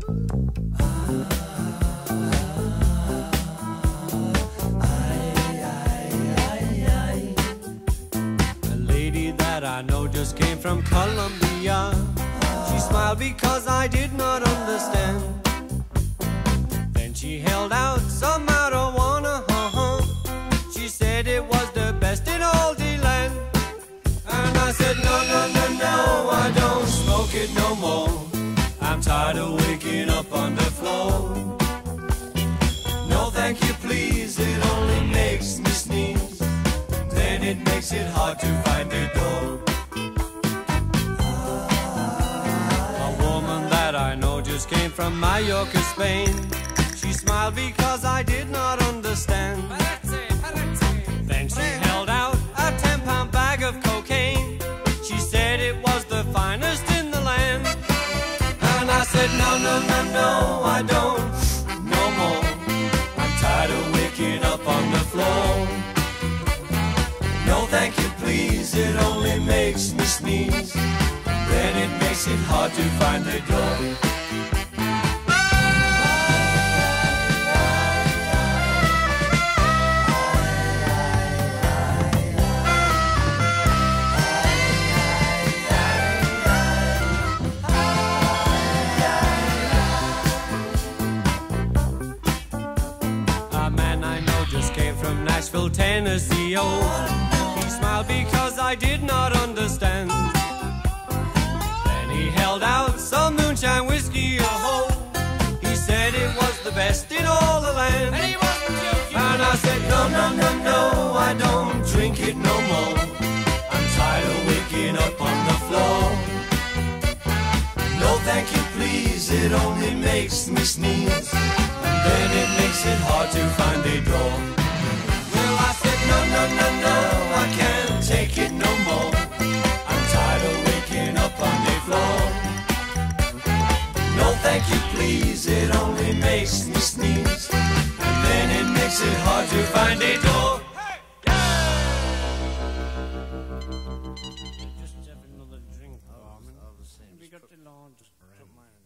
I know just came from Colombia. She smiled because I did not understand. Then she held out some marijuana. She said it was the best in all the land. And I said no, no, no, no, I don't smoke it no more. I'm tired of waking up on the floor. No thank you please, it only makes me sneeze. Then it makes it hard to find the door. I know just came from Mallorca, Spain. She smiled because I did not understand. Then she held out a 10-pound bag of cocaine. She said it was the finest in the land. And I said no, no, no, no, I don't, no more. I'm tired of waking up on the floor. No thank you please, it only makes me sneeze. Then it makes it hard to find the door. A man I know just came from Nashville, Tennessee. Oh, he smiled because I did not understand. He held out some moonshine whiskey, oh, he said it was the best in all the land. And he wasn't joking. And I said no, no, no, no, I don't drink it no more. I'm tired of waking up on the floor. No thank you please, it only makes me sneeze. And then it makes it hard to find a door. Well I said no, no, no, no, I can't take it no more. I'm tired of waking up on the floor. No thank you please, it only makes me sneeze. And then it makes it hard to find a door. Just have another drink. We got the largest.